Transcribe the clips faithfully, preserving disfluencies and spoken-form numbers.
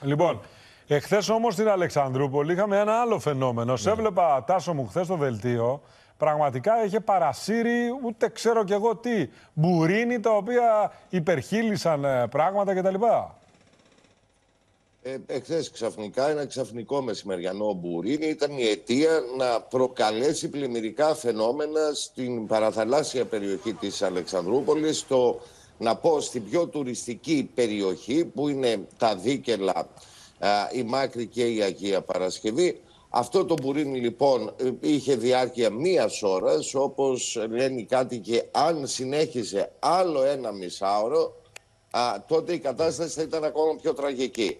Λοιπόν, εχθές όμως στην Αλεξανδρούπολη είχαμε ένα άλλο φαινόμενο. Ναι. Σε έβλεπα, Τάσο μου, χθες στο δελτίο. Πραγματικά είχε παρασύρει ούτε ξέρω κι εγώ τι. Μπουρίνι τα οποία υπερχείλησαν πράγματα κτλ. Ε, εχθές ξαφνικά ένα ξαφνικό μεσημεριανό μπουρίνι ήταν η αιτία να προκαλέσει πλημμυρικά φαινόμενα στην παραθαλάσσια περιοχή της Αλεξανδρούπολης, στο, να πω στην πιο τουριστική περιοχή που είναι τα Δίκελα, α, η Μάκρη και η Αγία Παρασκευή. Αυτό το μπουρίνι λοιπόν είχε διάρκεια μίας ώρας, όπως λένε οι κάτοικοι, αν συνέχιζε άλλο ένα μισάωρο, Α, τότε η κατάσταση θα ήταν ακόμα πιο τραγική.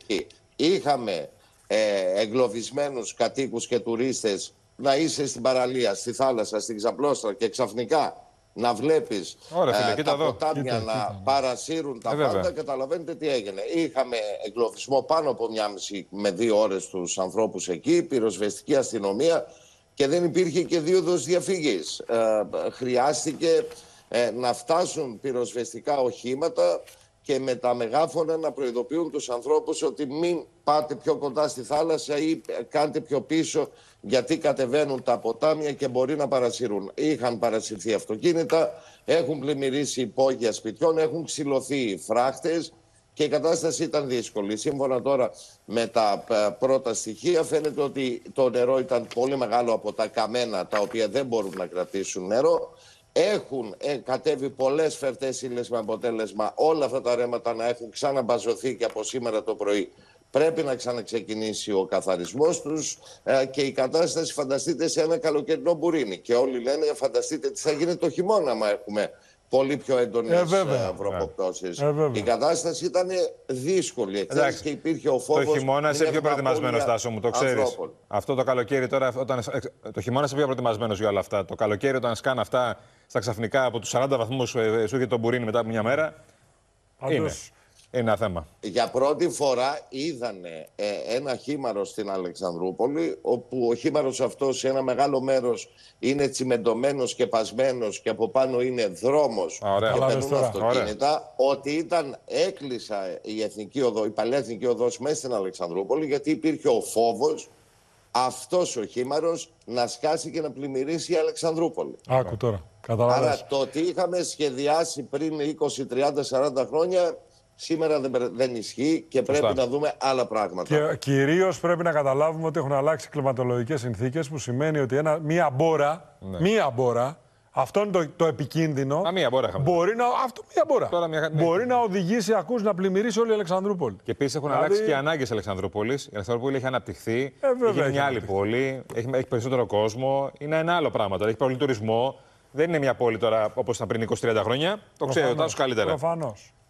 Είχαμε ε, εγκλωβισμένους κατοίκους και τουρίστες να είσαι στην παραλία, στη θάλασσα, στην Ξαπλώστρα και ξαφνικά να βλέπεις Ωραία, φίλε, ε, τα εδώ. ποτάμια κοίτα, να κοίτα, παρασύρουν τα ε, πάντα. βέβαια. Καταλαβαίνετε τι έγινε. Είχαμε εγκλωβισμό πάνω από μια μισή με δύο ώρες τους ανθρώπους εκεί, πυροσβεστική αστυνομία και δεν υπήρχε και δίωδος διαφυγής. Ε, χρειάστηκε ε, να φτάσουν πυροσβεστικά οχήματα και με τα μεγάφωνα να προειδοποιούν τους ανθρώπους ότι μην πάτε πιο κοντά στη θάλασσα ή κάντε πιο πίσω, γιατί κατεβαίνουν τα ποτάμια και μπορεί να παρασύρουν. Είχαν παρασυρθεί αυτοκίνητα, έχουν πλημμυρίσει υπόγεια σπιτιών, έχουν ξυλωθεί φράχτες και η κατάσταση ήταν δύσκολη. Σύμφωνα τώρα με τα πρώτα στοιχεία φαίνεται ότι το νερό ήταν πολύ μεγάλο από τα καμένα, τα οποία δεν μπορούν να κρατήσουν νερό. Έχουν ε, κατέβει πολλές φερτές ύλες με αποτέλεσμα όλα αυτά τα ρέματα να έχουν ξαναμπαζωθεί και από σήμερα το πρωί πρέπει να ξαναξεκινήσει ο καθαρισμός τους ε, και η κατάσταση, φανταστείτε, σε ένα καλοκαιρινό μπουρίνι. Και όλοι λένε, φανταστείτε τι θα γίνει το χειμώνα άμα έχουμε πολύ πιο έντονες ε, βροχοπτώσεις. Ε, η κατάσταση ήταν δύσκολη. Εχθές και υπήρχε ο φόβος. Το χειμώνα είσαι πιο προετοιμασμένος, Τάσο μου, το ξέρεις. Αυτό το καλοκαίρι τώρα, όταν, το χειμώνα είσαι πιο προετοιμασμένος για όλα αυτά. Το καλοκαίρι, όταν σκάνε αυτά στα ξαφνικά από τους σαράντα βαθμούς σου είχε το μπουρίνι μετά από μια μέρα. Πάντως... Είναι. Είναι ένα θέμα. Για πρώτη φορά είδανε ε, ένα χήμαρο στην Αλεξανδρούπολη, όπου ο χήμαρος αυτός σε ένα μεγάλο μέρος είναι τσιμεντωμένος και πασμένος και από πάνω είναι δρόμος. Ωραία. Και Ωραία. περνούν αυτοκίνητα. Ωραία. Ότι ήταν, έκλεισα η Εθνική Οδό, η παλαιά Εθνική Οδός μέσα στην Αλεξανδρούπολη, γιατί υπήρχε ο φόβος αυτός ο χήμαρος να σκάσει και να πλημμυρίσει η Αλεξανδρούπολη. Άκου τώρα. Καταλαβαίνεις. Άρα το ότι είχαμε σχεδιάσει πριν είκοσι, τριάντα, σαράντα χρόνια, σήμερα δεν, δεν ισχύει και πρέπει Φωστά. να δούμε άλλα πράγματα. Και κυρίως πρέπει να καταλάβουμε ότι έχουν αλλάξει κλιματολογικές συνθήκες, που σημαίνει ότι ένα, μία μπόρα, ναι. μία μπόρα, αυτό είναι το, το επικίνδυνο. Α, μία μπόρα είχαμε. Μπορεί να, αυτό, μία μπόρα. Τώρα μια, ναι. Μπορεί να οδηγήσει, ακούς, να πλημμυρίσει όλη η Αλεξανδρούπολη. Και επίσης έχουν δηλαδή... αλλάξει και οι ανάγκες Αλεξανδρούπολης. Η Αλεξανδρούπολη έχει αναπτυχθεί, ε, βέβαια, έχει μια άλλη αναπτυχθεί. πόλη, έχει, έχει περισσότερο κόσμο. Είναι ένα άλλο πράγμα τώρα. Έχει πολύ τουρισμό. Δεν είναι μια πόλη τώρα όπως ήταν πριν είκοσι τριάντα χρόνια. Το ξέρει ο Τάσος καλύτερα. Προφανώς.